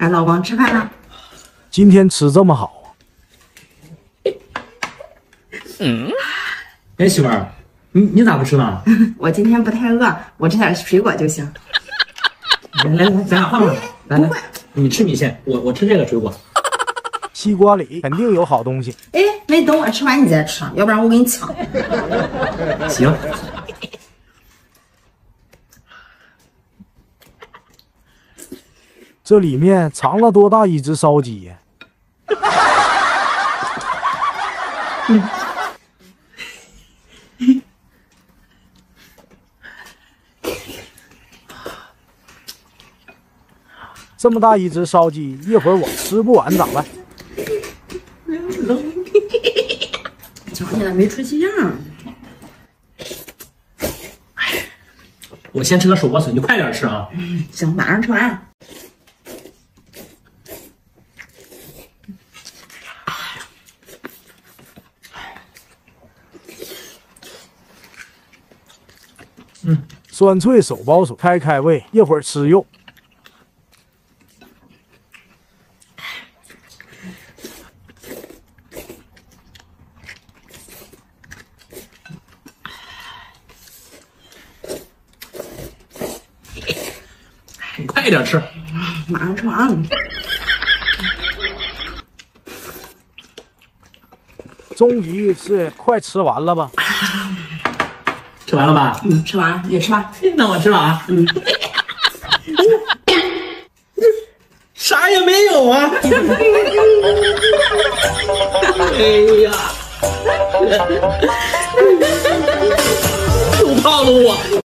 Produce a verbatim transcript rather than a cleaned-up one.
喊老公吃饭了。 今天吃这么好啊？ 嗯。哎，媳妇儿，你你咋不吃呢？ 我今天不太饿，我吃点水果就行。 来来来，咱俩换换。来来，你吃米线，我我吃这个水果。 西瓜里肯定有好东西。 哎，没等我吃完你再吃，要不然我给你抢。 行。 这里面藏了多大一只烧鸡呀？ 嗯。 这么大一只烧鸡，一会儿我吃不完咋办？ 瞧你那没出息样。 我先吃个手剥笋，你快点吃啊！ 嗯，行，马上吃完。 嗯， 酸脆手剥笋，开开胃，一会儿吃肉。 你快点吃， 马上吃完。 终于是快吃完了吧？ 吃完了吧？ 嗯，吃完，你吃吧。 那我吃了啊。嗯。啥也没有啊！哎呀，又套路我。